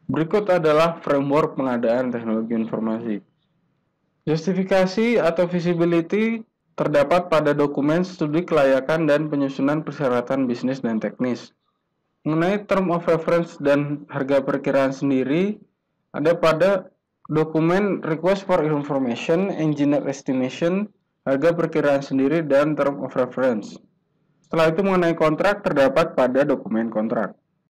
Berikut adalah framework pengadaan teknologi informasi. Justifikasi atau visibility terdapat pada dokumen studi kelayakan dan penyusunan persyaratan bisnis dan teknis. Mengenai term of reference dan harga perkiraan sendiri, ada pada dokumen request for information, engineer estimation, harga perkiraan sendiri, dan term of reference. Setelah itu mengenai kontrak terdapat pada dokumen kontrak.